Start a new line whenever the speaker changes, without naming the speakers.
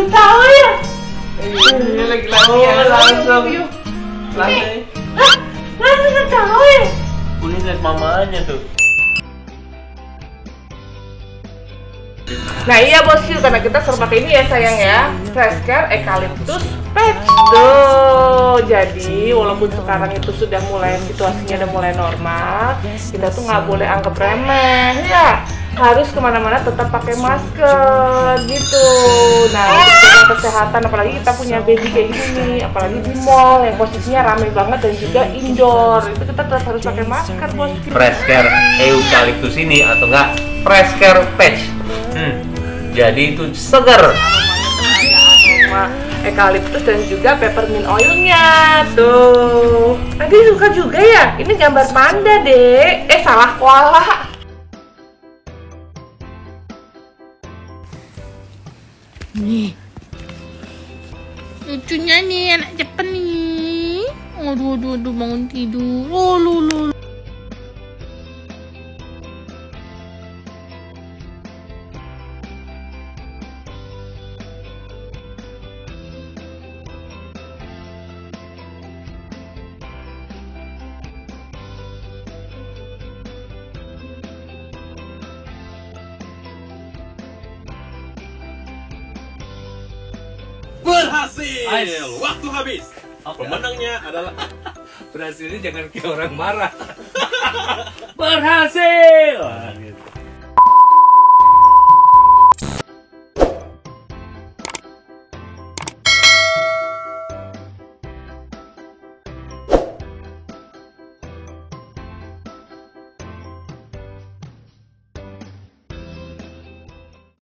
ketawa ya?
Ini lagi langsung.
Langsung ketawa ya?
Ini lihat mamanya tuh.
Nah iya bosku, karena kita sering pakai ini ya sayang ya, Fresh Care Eucalyptus Patch tuh. Jadi walaupun sekarang itu sudah mulai situasinya udah mulai normal, kita tuh nggak boleh anggap remeh ya. Harus kemana-mana tetap pakai masker gitu. Nah untuk jaga kesehatan, apalagi kita punya baby kayak gini, apalagi di mall yang posisinya ramai banget dan juga indoor, itu kita tetap harus pakai masker bosku.
Fresh Care Eucalyptus ini atau enggak Fresh Care Patch. Jadi itu segar.
Ada aroma eucalyptus dan juga peppermint oilnya tuh. Tadi suka juga ya? Ini gambar panda deh. Salah koala.
Nih, lucunya nih anak Jepang nih. Aduh, bangun tidur. Oh, lulu.
Berhasil! Waktu habis. Pemenangnya adalah
Berhasilnya jangan kayak orang marah. Berhasil.